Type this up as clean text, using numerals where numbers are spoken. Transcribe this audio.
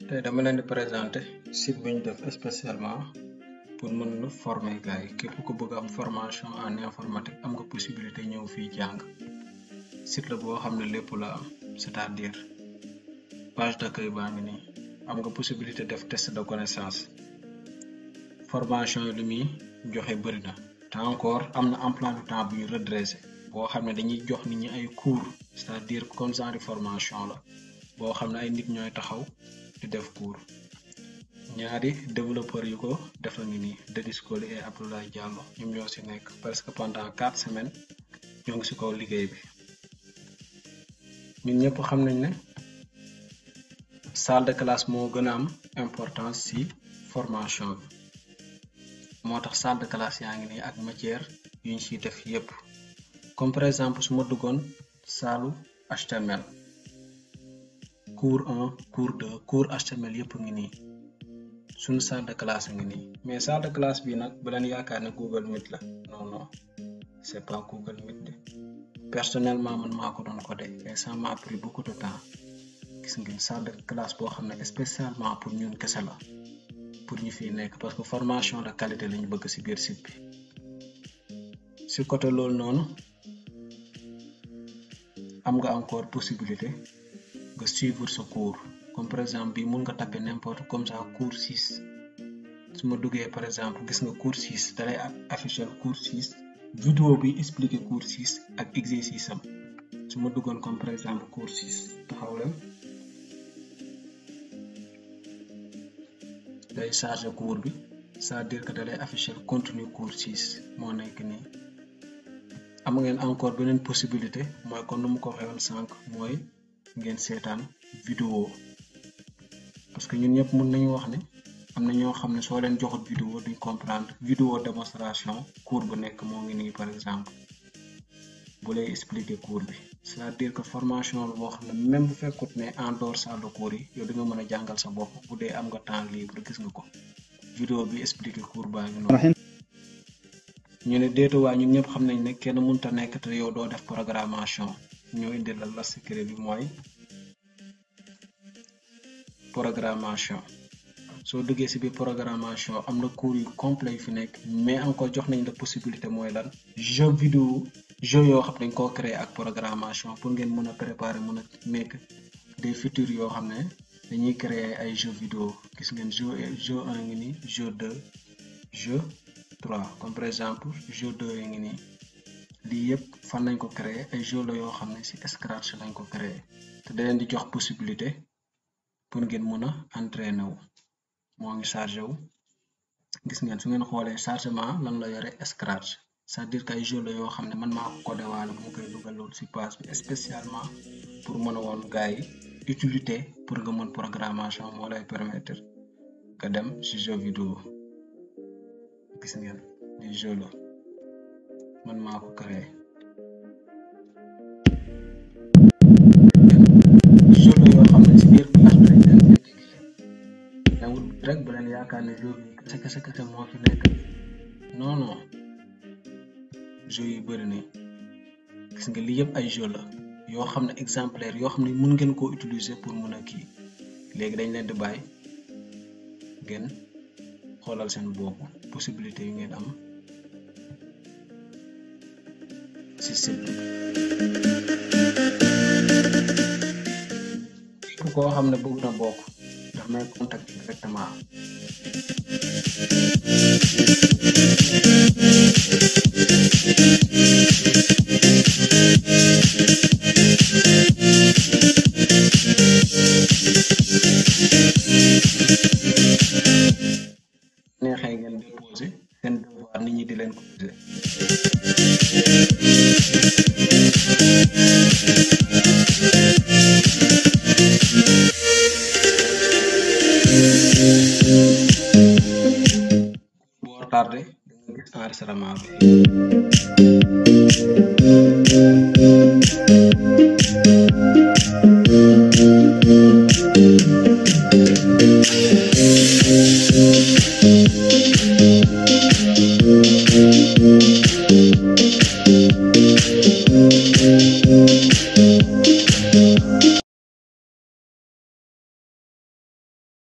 tey dama leen di présenter site bi ñu def spécialement pour mën a former gars yi képp ku bëgg am formation en informatique am nga possibilité ñëw fii jàng site la boo xam ne lépp la am c'est-à-dire page d'accueil baa ngi nii am nga possibilité def test de connaissance formation yi li muy joxe bëri na te encore am na emploi du temps bu ñu redressé boo xam ne dañuy jox nit ñi ay cours c'est-à-dire comme genre formation la boo xam ne ay nit ñooy taxaw di def cours ñaari développeurs yu ko defa ngi nii DENIS COLY et Diallo ñoom ñoo ci nekk presque pendant 4 semaines ñoo ngi ci kaw liggéey bi ñun ñëpp xam nañ ne salle de classe moo gën a am importance ci formation bi moo tax salle de classe yaa ngi nii ak matière yu ñu ciy def yépp comme par exemple su ma duggoon saalu HTML cours 1 cours 2 cours HTML yépp ngi nii suñu salle de classe ngi nii mais salle de classe bi nag bu leen yaakaar ne Google Meet la non c'est pas Google Meet de personnellement man maa ko doon codé et ça m'a pris beaucoup de temps gis ngeen salle de classe boo xam ne spécialement pour ñun kese la pour ñu fiy nekk parce que formation de qualité lañu bëgg ci biir site bi ci côté loolu noonu am nga encore possibilité nga suivre ce cours comme par exemple bi mun nga taper n'importe comme ça cours 6 su ma duggee par exemple gis nga cours 6 dalay afficher cours 6 vidéo bi expliquer cours 6 ak exercice am su ma duggoon comme par exemple cours 6 taxaw leen day charger cours bi c'est-à-dire que dalay afficher contenu cours 6 moo nekk nii am ngeen encore beneen possibilité mooy kon nu mu ko waxee woon sànq mooy ngeen seetaan vidéo parce que ñun ñëpp mën nañu wax ne am na ñoo xam ne soo leen joxut vidéo duñ comprendre vidéo démonstration cours bu nekk moo ngi nii par exemple bu lay expliquer cours bi c'est-à-dire que formation la boo xam ne même bu fekkut ne en dehors salle de cours yi yow di nga mën a jàngal sa bopp bu dee am nga temps libre gis nga ko vidéo bi expliquer cours baa ngi noonu ñu ne déetuwaay ñun ñëpp xam nañ ne kenn mënut a nekk te yow doo def programmation ñoo indi la secret bi mooy programmation soo duggee ci biir programmation am na cours yu complet yu fi nekk mais encore jox nañ la possibilité mooy lan jeu vidéo jeu yoo xam dañ koo créer ak programmation pour ngeen mën a préparer mën a nekk des futurs yoo xam ne dañuy créer ay jeux vidéo gis ngeen jeu 1 ngi nii jeu 2 jeu 3 comme par exemple jeu 2 ngi nii lii yëpp fan lañ ko créer ay jeux la yoo xam ne ci Scratch lañ ko créer te da leen di jox possibilité pour ngeen mën a entraîner wu moo ngi chargé wu gis ngeen su ngeen xoolee chargement lan la yore Scratch c'est-à-dire que ay jeux la yoo xam ne man maa ko codé waale bu ma koy dugaloon ci page bi spécialement pour mën a woon gars yi utilité pour nga mën programmation moo lay permettre nga dem ci jeu vidéo gis ngeen di jeu la man maa ko créé jeu la yoo xam ne ci biir classe bi lañ leen intégré newul rek bu leen yaakaar ne jeu bi kese moo fi nekk non jeu yi bëri nañ gis nga lii yëpp ay jeu la yoo xam ne exemplaire yoo xam ne mën ngeen koo utiliser pour mën a kii léegi dañ leen di bàyyi ngeen xoolal seen bopp possibilité yu ngeen am ci site bi ku koo xam ne bëgg na bokk ndax may contact directement neexee ngeen déposer seen devoir nit ñi di leen ko poser boo tardé da nga gis enregistrement bi